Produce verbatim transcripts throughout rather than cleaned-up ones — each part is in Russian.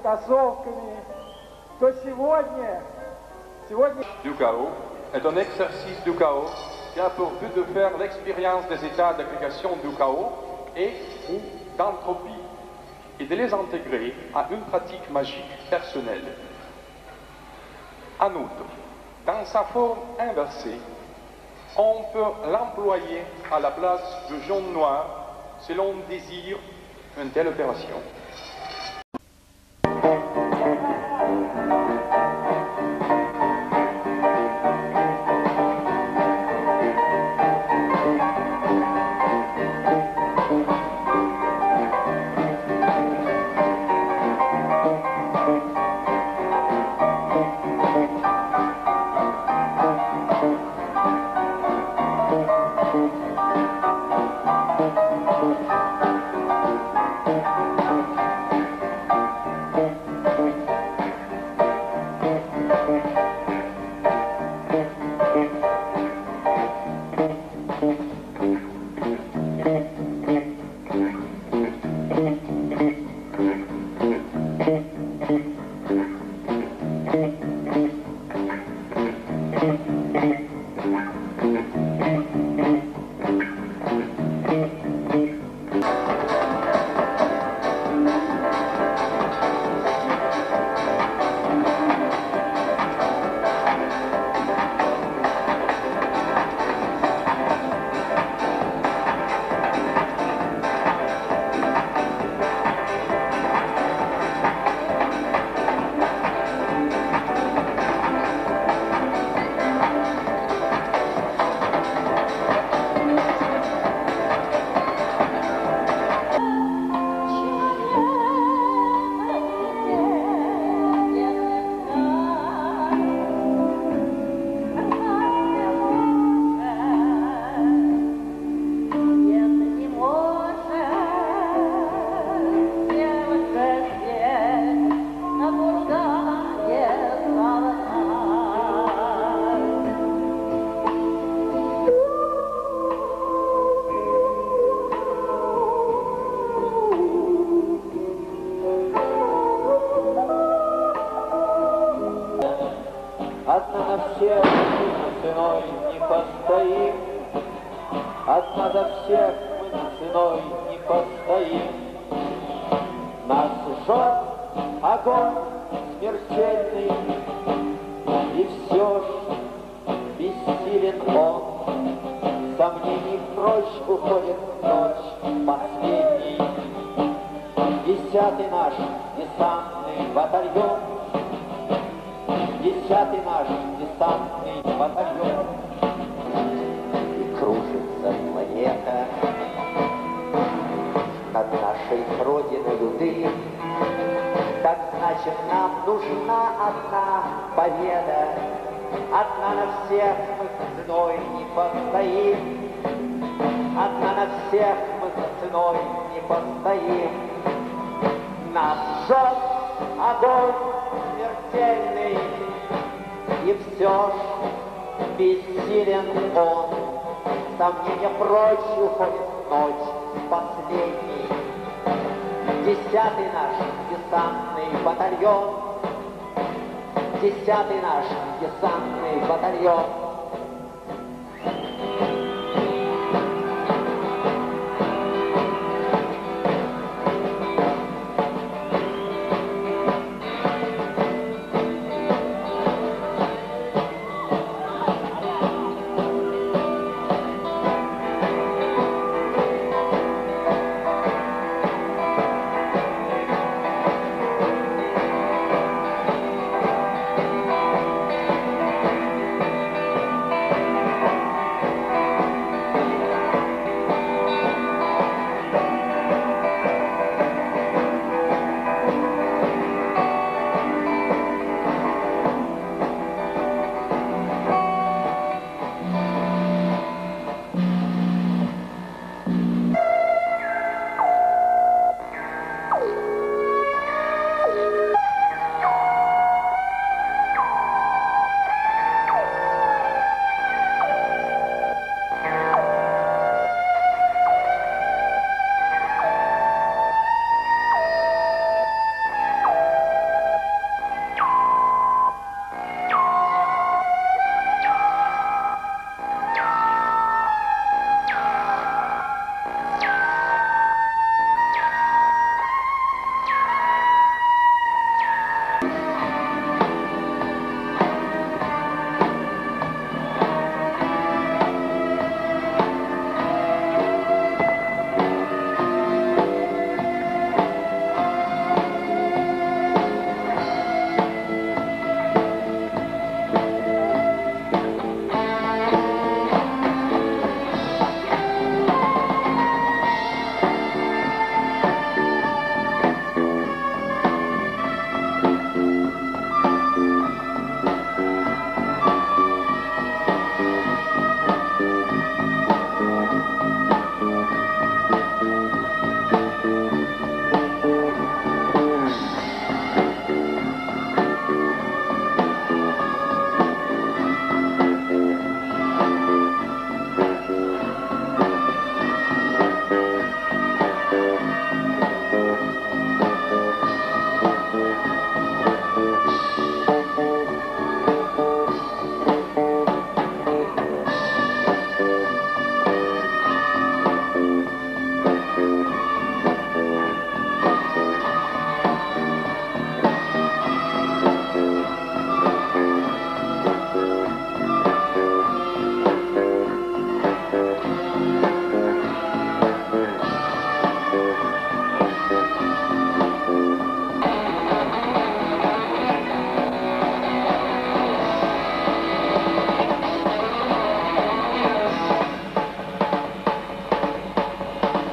потасовками, то сегодня, сегодня... Du chaos est un exercice du chaos qui a pour but de faire l'expérience des états d'agrégation du chaos et ou d'entropie et de les intégrer à une pratique magique personnelle. En outre, dans sa forme inversée, on peut l'employer à la place de jaune noir si l'on désire une telle opération. Одна на всех мы ценой не постоим, одна за всех мы ценой не постоим. Нас жжет огонь смертельный, и все ж бессилен он. Сомнений прочь уходит ночь последней. Десятый наш десантный батальон, десятый наш десантный батальон. И кружится планета над нашей родиной люды. Так значит, нам нужна одна победа. Одна на всех мы ценой не постоим. Одна на всех мы ценой не постоим. Нас жжет огонь смертельный, и все ж бессилен он. Сомнения прочь уходит ночь последний. Десятый наш десантный батальон, десятый наш десантный батальон.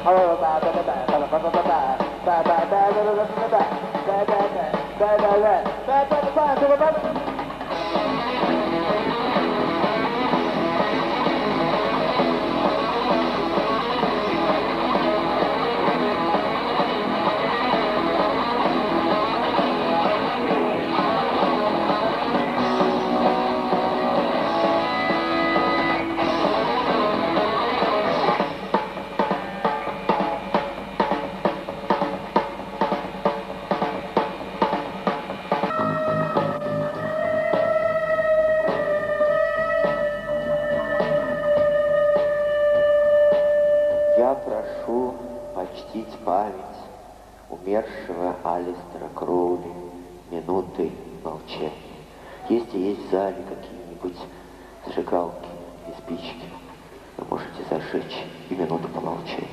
Я прошу почтить память умершего Алистера Кроули минутой молчания. Если есть в зале какие-нибудь зажигалки и спички, вы можете зажечь и минуту помолчать.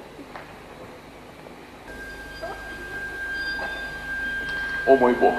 О мой Бог!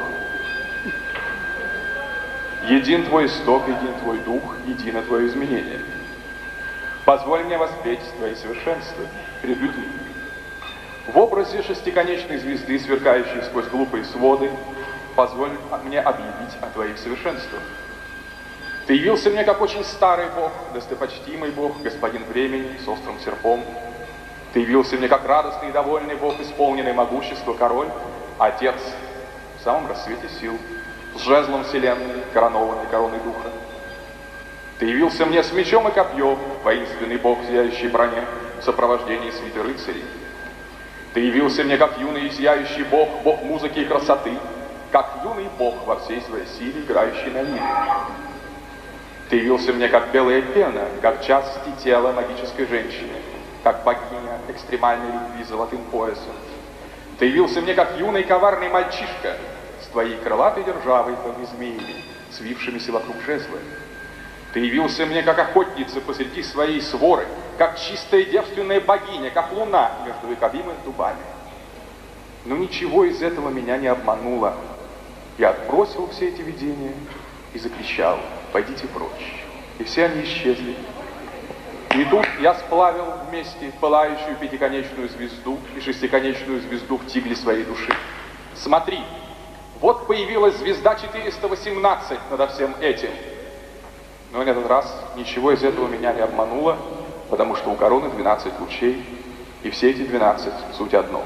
Един Твой исток, един Твой дух, едино Твое изменение. Позволь мне воспеть Твои совершенства перед людьми. В образе шестиконечной звезды, сверкающей сквозь глупые своды, позволь мне объявить о Твоих совершенствах. Ты явился мне как очень старый Бог, достопочтимый Бог, господин времени с острым серпом. Ты явился мне как радостный и довольный Бог, исполненный могущества, король, Отец в самом рассвете сил, с жезлом вселенной, коронованной короной духа. Ты явился мне с мечом и копьем, воинственный Бог в сияющей броне, в сопровождении свиты рыцарей. Ты явился мне как юный и сияющий Бог, Бог музыки и красоты, как юный Бог во всей своей силе, играющий на лире. Ты явился мне как белая пена, как части тела магической женщины, как богиня экстремальной любви золотым поясом. Ты явился мне как юный коварный мальчишка с твоей крылатой державой, подобной змеями, свившимися вокруг жезла. Ты явился мне как охотница посреди своей своры, как чистая девственная богиня, как луна между вековыми дубами. Но ничего из этого меня не обмануло. Я отбросил все эти видения и закричал: пойдите прочь. И все они исчезли. И тут я сплавил вместе пылающую пятиконечную звезду и шестиконечную звезду в тигле своей души. Смотри, вот появилась звезда четыреста восемнадцать надо всем этим. Но в этот раз ничего из этого меня не обмануло, потому что у короны двенадцать лучей, и все эти двенадцать суть одно.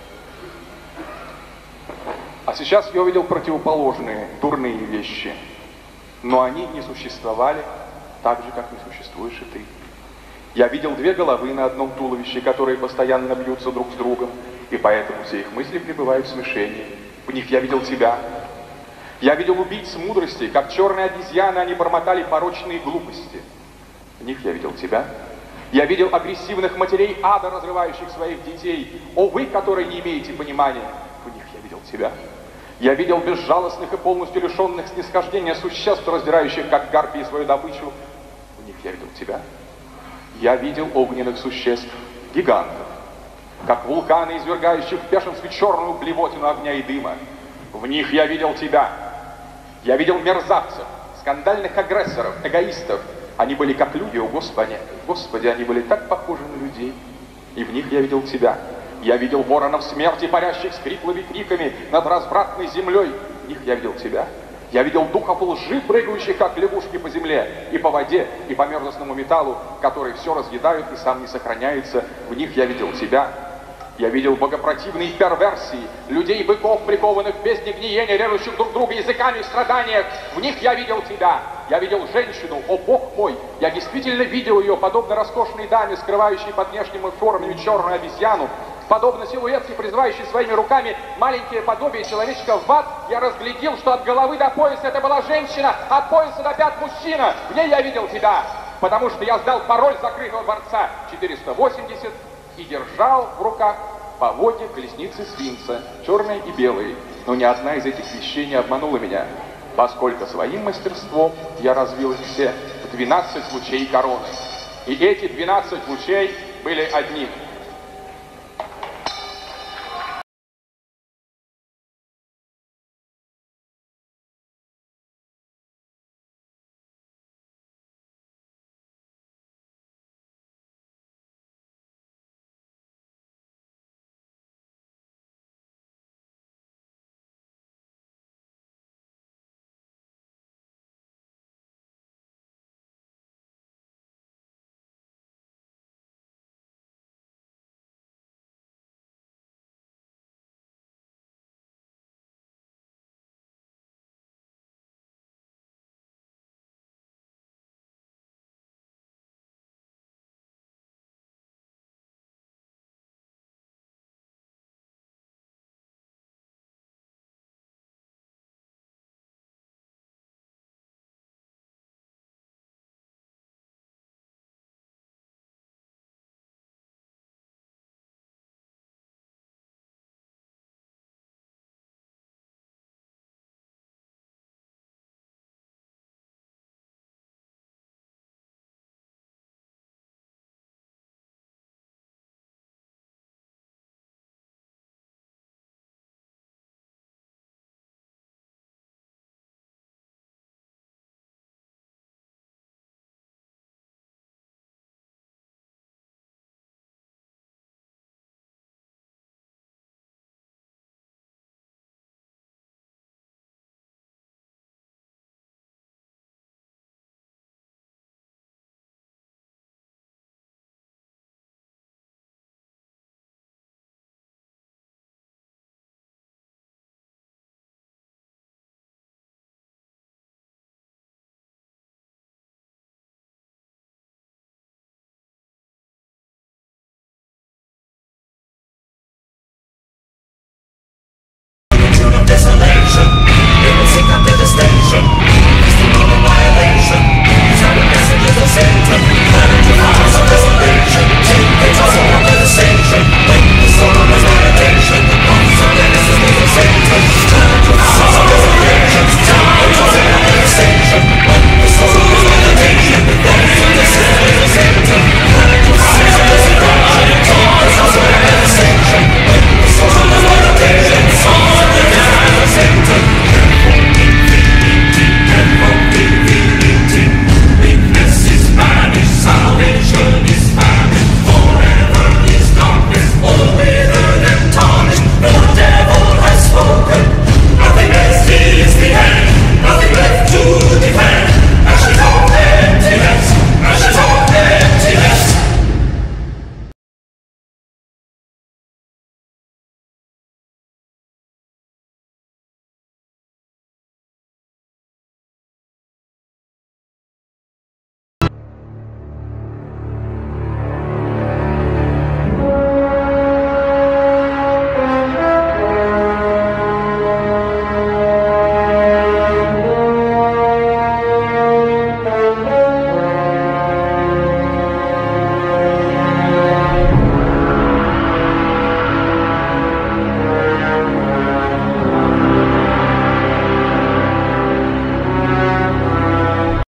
А сейчас я увидел противоположные, дурные вещи, но они не существовали так же, как не существуешь и ты. Я видел две головы на одном туловище, которые постоянно бьются друг с другом, и поэтому все их мысли пребывают в смешении. В них я видел тебя. Я видел убийц мудрости, как черные обезьяны, они бормотали порочные глупости. В них я видел тебя. Я видел агрессивных матерей ада, разрывающих своих детей. О, вы, которые не имеете понимания, в них я видел тебя. Я видел безжалостных и полностью лишенных снисхождения существ, раздирающих, как гарпии, свою добычу. В них я видел тебя. Я видел огненных существ, гигантов, как вулканы, извергающих в бешенстве черную блевотину огня и дыма. В них я видел тебя. Я видел мерзавцев, скандальных агрессоров, эгоистов. Они были как люди, о Господи. Господи, они были так похожи на людей. И в них я видел тебя. Я видел воронов смерти, парящих с хриплыми криками над развратной землей. В них я видел тебя. Я видел духов лжи, прыгающих, как лягушки по земле, и по воде, и по мерзостному металлу, которые все разъедают и сам не сохраняется. В них я видел тебя. Я видел богопротивные перверсии, людей-быков, прикованных в бездне гниения, режущих друг друга языками в страданиях. В них я видел тебя. Я видел женщину, о Бог мой, я действительно видел ее, подобно роскошной даме, скрывающей под внешними формами черную обезьяну, подобно силуэтке, призывающей своими руками маленькое подобие человечка в ад. Я разглядел, что от головы до пояса это была женщина, от пояса до пят мужчина. В ней я видел тебя, потому что я сдал пароль закрытого дворца четыреста восемьдесят и держал в руках поводья колесницы Сфинкса, черные и белые. Но ни одна из этих вещей не обманула меня, поскольку своим мастерством я развил их все в двенадцать лучей короны. И эти двенадцать лучей были одним.